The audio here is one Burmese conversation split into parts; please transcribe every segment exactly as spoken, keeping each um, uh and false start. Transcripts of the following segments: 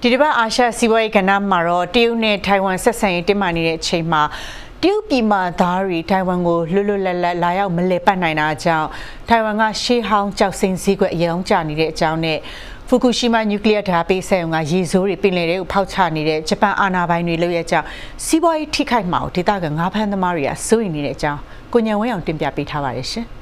ဒီတစ်ပတ်အာရှစီးပွားရေးကဏ္ဍမှာတော့တရုတ်နဲ့ထိုင်ဝမ်ဆက်ဆံရေးတင်းမာနေတဲ့အချိန်မှာတရုတ်ပြည်မှာသားတွေထိုင်ဝမ်ကိုလွတ်လွတ်လပ်လပ်လာရောက်မလဲပတ်နိုင်တာကြောင့်ထိုင်ဝမ်ကရှေးဟောင်းကြောက်စိမ့်စည်းကွက်အရောင်းကျနေတဲ့အကြောင်းနဲ့ဖူကူရှီမာနျူကလ িয়ার ဓာတ်ပေးစက်ရုံကရေဆိုးတွေပင်လယ်တွေကိုဖောက်ချနေတဲ့ဂျပန်အာဏာပိုင်တွေလုပ်ရကြောင်းစီးပွားရေးထိခိုက်မှာကိုဒေသခံငါးဖမ်းသမားတွေကစိုးရိမ်နေတဲ့အကြောင်းကိုညံဝင်းအောင်တင်ပြပေးထားပါတယ်ရှင်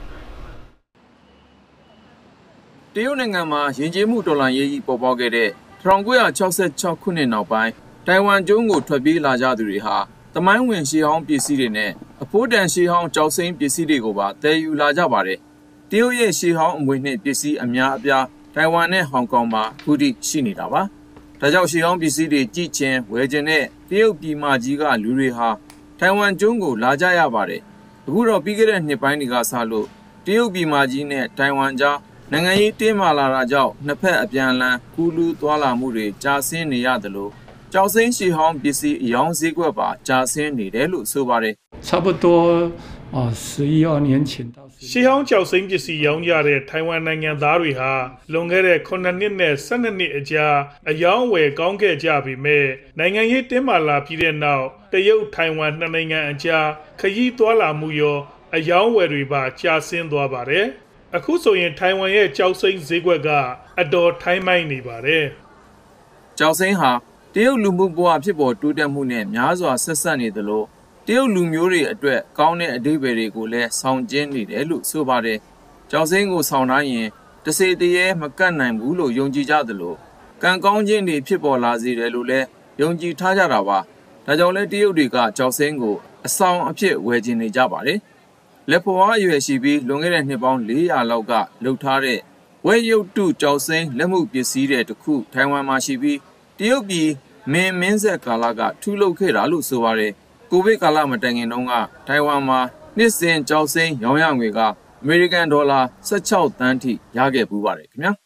တရုတ်နိုင်ငံမှာယဉ်ကျေးမှုတော်လှန်ရေးကြီးပေါ်ပေါက်ခဲ့တဲ့၁၉၆၆ခုနှစ်နောက်ပိုင်းတိုင်ဝမ်ကျွန်းကိုထွက်ပြေးလာကြသူတွေဟာသမိုင်းဝင်ရှေးဟောင်းပစ္စည်းတွေနဲ့အဖိုးတန်ရှေးဟောင်းကျောက်စိမ်းပစ္စည်းတွေကိုပါတည်ယူလာကြပါတယ်။တရုတ်ရဲ့ရှေးဟောင်းအမွေနှင့်ပစ္စည်းအများအပြားတိုင်ဝမ်နဲ့ဟောင်ကောင်မှာခုထိရှိနေတာပါ။ဒါကြောင့်ရှေးဟောင်းပစ္စည်းတွေကြည့်ချင်းဝယ်ခြင်းနဲ့တရုတ်ပြည်မကြီးကလူတွေဟာတိုင်ဝမ်ကျွန်းကိုလာကြရပါတယ်။အခုတော့ပြီးခဲ့တဲ့နှစ်ပိုင်းတွေကစလို့တရုတ်ပြည်မကြီးနဲ့တိုင်ဝမ်ကြားနိုင်ငံရေးတင်းမာလာတာကြောင့်နှစ်ဖက်အပြန်အလှန်ကူးလူးသွားလာမှုတွေကြာဆင်းနေရတယ်လို့ကျောက်စိမ်းရှေးဟောင်းပစ္စည်းအယောင်ဈေးကွက်ပါကြာဆင်းနေတယ်လို့ဆိုပါတယ်差不多啊十一二年前到ရှေးဟောင်းကျောက်စိမ်းပစ္စည်းရောင်းကြတဲ့ထိုင်ဝမ်နိုင်ငံသားတွေဟာလွန်ခဲ့တဲ့ခုနှစ်နှစ်နဲ့၁၂နှစ်အကြာအယောင်ဝယ်ကောင်းခဲ့ကြပြီမဲ့နိုင်ငံရေးတင်းမာလာပြီးတဲ့နောက်တရုတ်ထိုင်ဝမ်နှစ်နိုင်ငံအကြားခရီးသွားလာမှုရောအယောင်ဝယ်တွေပါကြာဆင်းသွားပါတယ်အခုဆိုရင်ထိုင်ဝမ်ရဲ့ကျောက်စိမ်းဈေးကွက်ကအတော်ထိုင်းမိုင်းနေပါတယ်ကျောက်စိမ်းဟာတရုတ်လူမှုဘဝဖြစ်ပေါ်တိုးတက်မှုနဲ့များစွာဆက်ဆက်နေသလိုတရုတ်လူမျိုးတွေအတွက်ကောင်းတဲ့အဓိပ္ပာယ်တွေကိုလည်းဆောင်ကျဉ်နေတယ်လို့ဆိုပါတယ်ကျောက်စိမ်းကိုဆောင်ထားရင်တစေတရေမကတ်နိုင်ဘူးလို့ယုံကြည်ကြသလိုကံကောင်းခြင်းတွေဖြစ်ပေါ်လာစေတယ်လို့လည်းယုံကြည်ထားကြတာပါဒါကြောင့်လည်းတရုတ်တွေကကျောက်စိမ်းကိုအဆောင်အဖြစ်ဝယ်ကျင်နေကြပါတယ်လက်ဖွားအရွယ်ရှိပြီးလွန်ခဲ့တဲ့နှစ်ပေါင်း၄ရာလောက်ကလှုပ်ထားတဲ့ဝဲရုပ်တုကျောက်စိမ်းလက်မှုပစ္စည်းတွေတခုထိုင်ဝမ်မှာရှိပြီးတရုတ်ပြည်မင်းမင်းဆက်ကာလကထူလုပ်ခဲ့တာလို့ဆိုပါတယ်ကိုဗစ်ကာလမတိုင်ခင်တုန်းကထိုင်ဝမ်မှာနှစ်စဉ်ကျောက်စိမ်းရောင်းရငွေကအမေရိကန်ဒေါ်လာ၁၆သန်းထိရခဲ့ပူးပါတယ်ခင်ဗျာ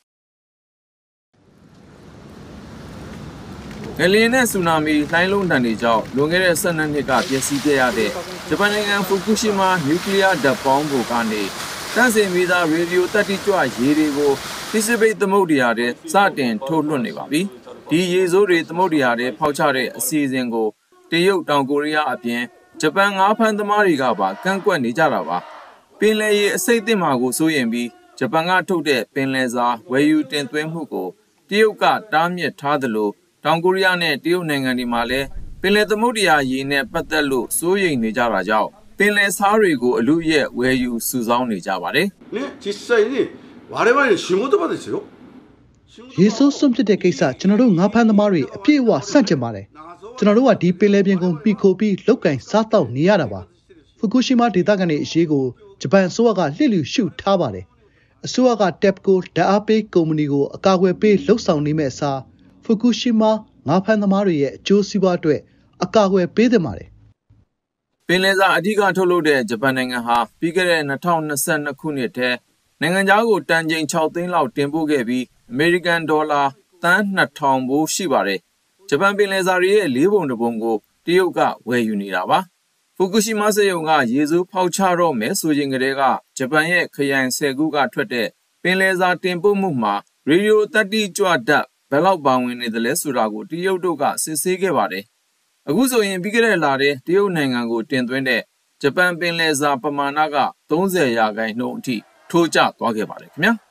ငလျင်နဲ့ဆူနာမီလှိုင်းလုံးတန်တွေကြောင့်လွန်ခဲ့တဲ့၁၂နှစ်ကပျက်စီးခဲ့ရတဲ့ဂျပန်နိုင်ငံဖူကူရှီမာနျူကလ িয়ার ဓာတ်ပေါင်းဖို့ကနေတန့်စင်မိသားရေဒီယိုတက်တိကြွရေတွေကိုပစိဖိတ်သမုဒ္ဒရာထဲစတင်ထုတ်လွှတ်နေပါပြီဒီရေစိုးတွေသမုဒ္ဒရာထဲဖောက်ချတဲ့အစီအစဉ်ကိုတရုတ်တောင်ကိုရီးယားအပြင်ဂျပန်ငါးဖမ်းသမားတွေကပါကန့်ကွက်နေကြတာပါပင်လယ်ရေအစိမ့်အသင့်မှာကိုစိုးရင်ပြီးဂျပန်ကထုတ်တဲ့ပင်လယ်စာဝယ်ယူတင်သွင်းမှုကိုတရုတ်ကတားမြစ်ထားသလိုတောင်ကိုရီးယားနဲ့တရုတ်နိုင်ငံတွေမှာလည်းပင်လယ်သမုဒ္ဒရာရေနဲ့ပတ်သက်လို့စိုးရိမ်နေကြတာကြောင့်ပင်လယ်စားတွေကိုအလူရဲ့ဝယ်ယူစုဆောင်းနေကြပါတယ်။ね、実際に我々仕事場ですよ。 ရေဆိုးစွန့်ပစ်တဲ့ကိစ္စကျွန်တော်တို့ငါးဖမ်းသမားတွေအပြည့်အဝစန့်ကျင်ပါတယ်ကျွန်တော်တို့ကဒီပင်လယ်ပြင်ကိုမှီခိုပြီးလောက်ကင်စားတောက်နေရတာပါဖူကူရှီမာဒေသခံတွေအရေးကိုဂျပန်အစိုးရကလှစ်လူရှုထားပါတယ်အစိုးရက TEPCO ဓာတ်အားပေးကုမ္ပဏီကိုအကာအကွယ်ပေးလှုပ်ဆောင်နေမဲ့အစားဖူကူရှီမာငါးဖမ်းသမားတွေရဲ့အကျိုးစီးပွားအတွက်အကာအကွယ်ပေးသင့်ပါတယ်ပင်လယ်စာအဓိကထုတ်လုပ်တဲ့ဂျပန်နိုင်ငံဟာပြီးခဲ့တဲ့၂၀၂၂ခုနှစ်ထဲနိုင်ငံခြားကိုတန်ချိန်၆သိန်းလောက်တင်ပို့ခဲ့ပြီးအမေရိကန်ဒေါ်လာသန်း၂ထောင်ဖိုးရှိပါတယ်ဂျပန်ပင်လယ်စာတွေရဲ့လေးပုံတစ်ပုံကိုတရုတ်ကဝယ်ယူနေတာပါဖူကူရှီမာစက်ရုံကရေစိုးဖောက်ချတော့မယ်ဆိုရင်ကတည်းကဂျပန်ရဲ့ခရိုင်၁၀ခုကထွက်တဲ့ပင်လယ်စာတင်ပို့မှုမှာရေဒီယိုတတ်တိကြွဓာတ်ဘယ်လောက်ပါဝင်နေသလဲဆိုတာကိုတရုတ်တို့ကစစ်ဆေးခဲ့ပါတယ်အခုဆိုရင်ပြီးခဲ့တဲ့လထဲတရုတ်နိုင်ငံကိုတင်သွင်းတဲ့ဂျပန်ပင်လယ်စာပမာဏက၃၀ရာခိုင်နှုန်းအထိထိုးကျသွားခဲ့ပါတယ်ခင်ဗျာ